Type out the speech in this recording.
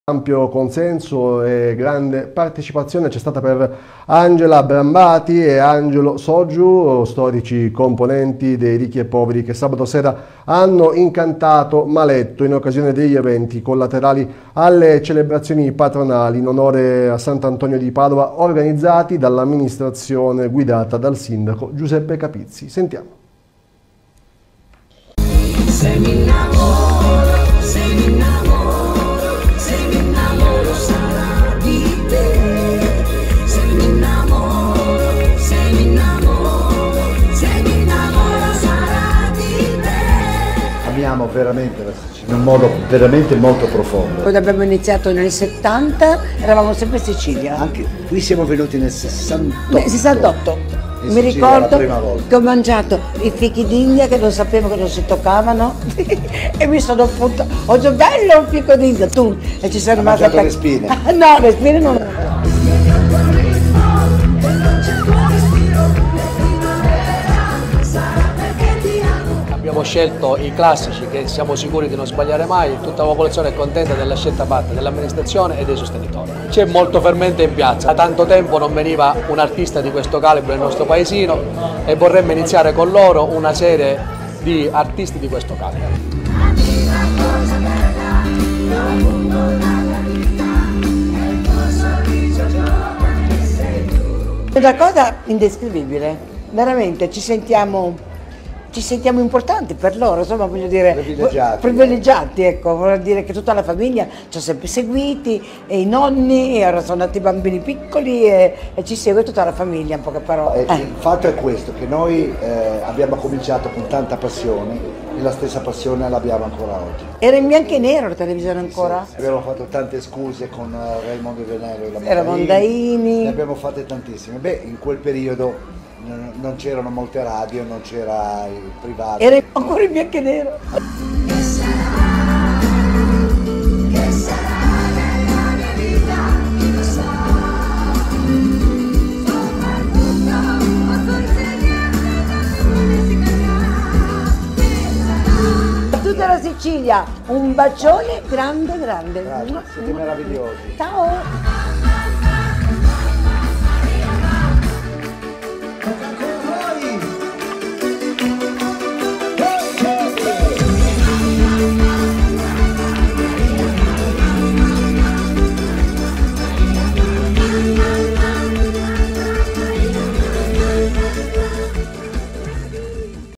Ampio consenso e grande partecipazione c'è stata per Angela Brambati e Angelo Soggiu, storici componenti dei Ricchi e Poveri, che sabato sera hanno incantato Maletto in occasione degli eventi collaterali alle celebrazioni patronali in onore a Sant'Antonio di Padova, organizzati dall'amministrazione guidata dal sindaco Giuseppe Capizzi. Sentiamo. Se mi innamoro, se mi innamoro, se mi innamoro sarà di te. Se mi innamoro, se mi innamoro, se mi innamoro sarà di te. Amiamo veramente la Sicilia in un modo veramente molto profondo. Quando abbiamo iniziato nel 70 eravamo sempre in Sicilia. Anche qui siamo venuti nel 68. Nel 68. Mi ricordo che ho mangiato i fichi d'India che non sapevo che non si toccavano e mi sono appunto, ho detto bello un fico d'India, tu, e ci sei rimasta le spine? No, le spine non. Abbiamo scelto i classici che siamo sicuri di non sbagliare mai, tutta la popolazione è contenta della scelta fatta dell'amministrazione e dei sostenitori. C'è molto fermento in piazza, da tanto tempo non veniva un artista di questo calibro nel nostro paesino e vorremmo iniziare con loro una serie di artisti di questo calibro. È una cosa indescrivibile, veramente ci sentiamo importanti per loro, insomma, voglio dire, privilegiati, ecco, voglio dire che tutta la famiglia ci ha sempre seguiti, e i nonni, e ora sono nati i bambini piccoli e ci segue tutta la famiglia, in poche parole. Il fatto è questo, che noi abbiamo cominciato con tanta passione e la stessa passione l'abbiamo ancora oggi. Era in bianco e nero la televisione ancora? Sì, abbiamo fatto tante scuse con Raimondo Venello e la Era Mondaini. Ne abbiamo fatte tantissime. Beh, in quel periodo non c'erano molte radio, non c'era il privato. Era ancora in bianco e nero. Che sarà nella mia vita, chi lo sa. Soprattutto posso insegnare a Tutta la Sicilia, un bacione grande grande. Grazie, siete meravigliosi. Ciao.